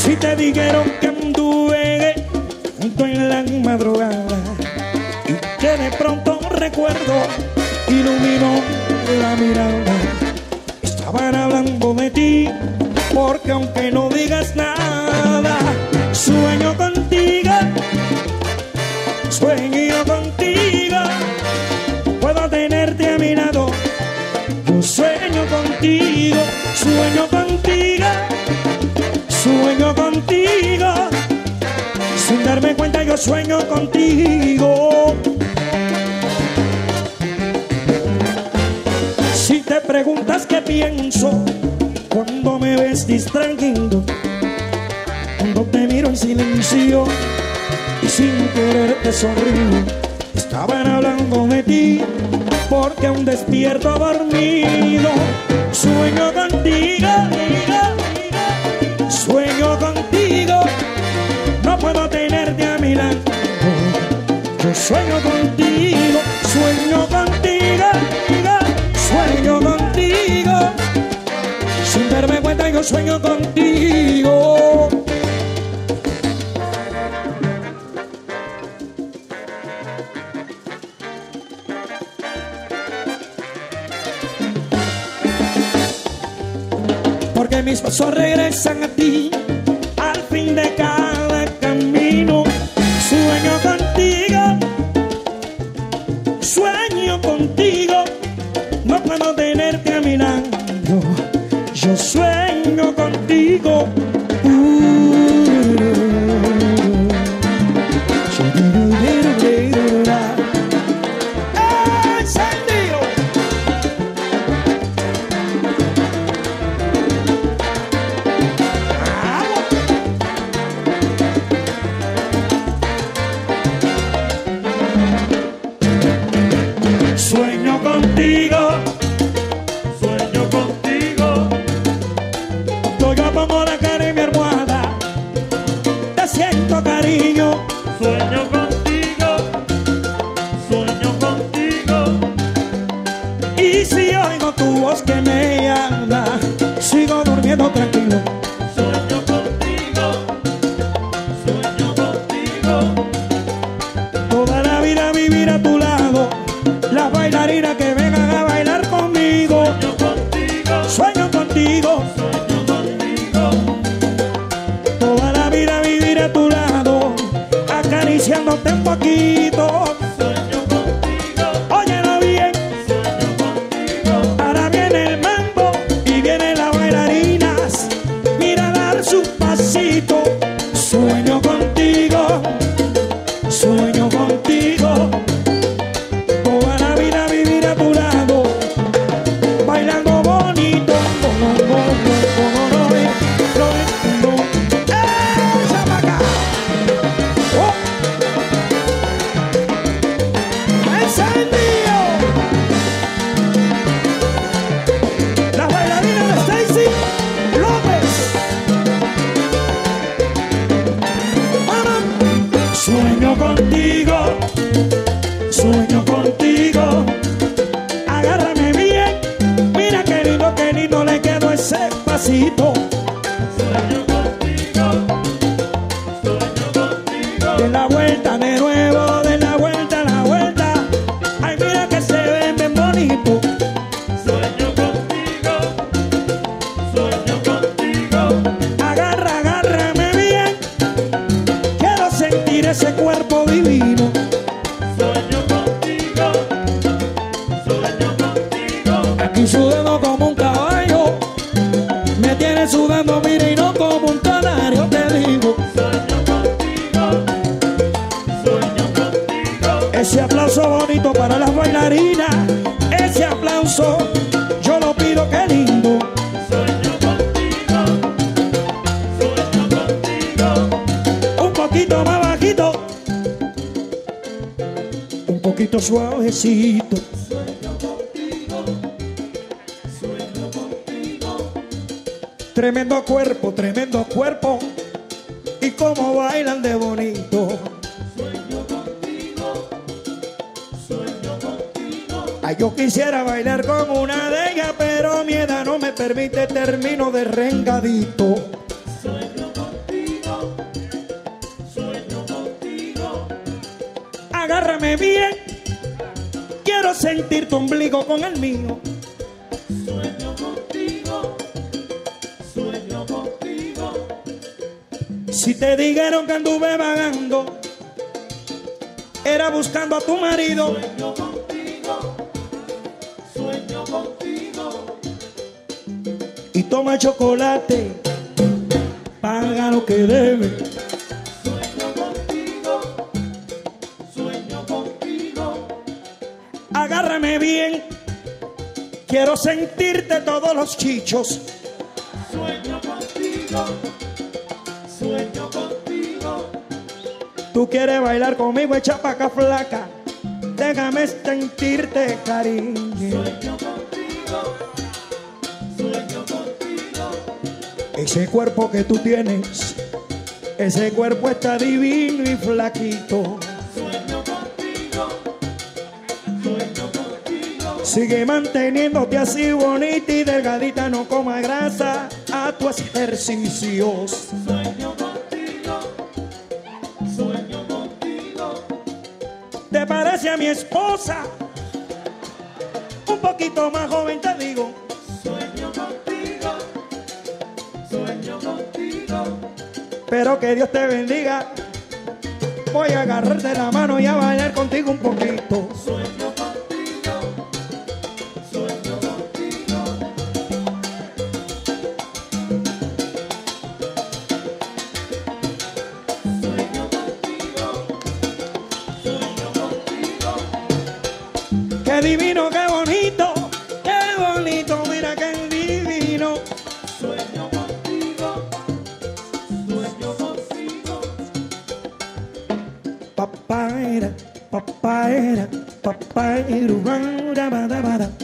Si te dijeron que anduve junto en la madrugada y que de pronto un recuerdo iluminó la mirada, estaban hablando de ti, porque aunque no digas nada, sueño contigo, sueño contigo, puedo tenerte a mi lado. Yo sueño contigo, sueño contigo, sueño contigo, sin darme cuenta yo sueño contigo. Si te preguntas qué pienso cuando me ves distraído, cuando te miro en silencio y sin querer te sonrío, estaban hablando de ti, porque aún despierto dormido. Sueño contigo, sueño contigo, no puedo tenerte a mi lado. Yo sueño contigo, sueño contigo, sueño contigo, sin darme cuenta yo sueño contigo. Porque mis pasos regresan a ti al fin de cada camino. Sueño contigo, sueño contigo, no puedo tenerte a mi lado. Yo sueño contigo. Sueño contigo, sueño contigo. Cuando yo pongo la cara en mi almohada, te siento cariño. Sueño contigo, sueño contigo. Y si oigo tu voz que me habla, sigo durmiendo tranquilo. Sueño contigo, sueño contigo. Toda la vida vivir a tu lado, las bailarinas que vengan a bailar conmigo. Sueño contigo, sueño contigo, sueño contigo. Toda la vida vivir a tu lado, acariciándote un poquito. Sueño contigo, óyelo bien. Sueño contigo. Ahora viene el mambo y vienen las bailarinas, mira dar su pasito. Sueño contigo, sueño contigo. Sueño contigo, sueño contigo, agárrame bien, mira qué lindo le quedó ese pasito. Sueño contigo, sueño contigo. De la vuelta de nuevo, de la vuelta, ay mira que se ven bien bonito. Sueño contigo, sueño contigo. Agárrame bien, quiero sentir ese cuerpo divino. Sueño contigo, sueño contigo. Aquí sudando como un caballo, me tienes sudando, mira, y no como un canario, te digo. Sueño contigo, sueño contigo. Ese aplauso bonito para las bailarinas, ese aplauso yo lo pido, qué lindo. Sueño contigo, sueño contigo. Un poquito más bajito, un poquito suavecito. Sueño contigo, sueño contigo. Tremendo cuerpo, y cómo bailan de bonito. Sueño contigo, sueño contigo. Ay, yo quisiera bailar con una de ellas, pero mi edad no me permite, termino de rengadito. Sueño contigo. Agárrame bien, quiero sentir tu ombligo con el mío. Sueño contigo, sueño contigo. Si te dijeron que anduve vagando, era buscando a tu marido. Sueño contigo, sueño contigo. Y toma chocolate, paga lo que debe. Sueño contigo, sueño contigo. Agárrame bien, quiero sentirte todos los chichos. Sueño contigo, sueño contigo. Tú quieres bailar conmigo, echa pa' acá flaca. Déjame sentirte, cariño. Sueño contigo, sueño contigo. Ese cuerpo que tú tienes, ese cuerpo está divino y flaquito. Sueño contigo, sueño contigo. Sigue manteniéndote así bonita y delgadita, no coma grasa a tus ejercicios. Sueño contigo, sueño contigo. ¿Te parece a mi esposa? Un poquito más joven te digo. Sueño contigo, sueño contigo. Pero que Dios te bendiga. Voy a agarrarte la mano y a bailar contigo un poquito. Sueño contigo, sueño contigo. Sueño contigo, sueño contigo. Qué divino, qué bonito, mira qué divino. Sueño contigo, sueño contigo. Papaera, papaera, papaera,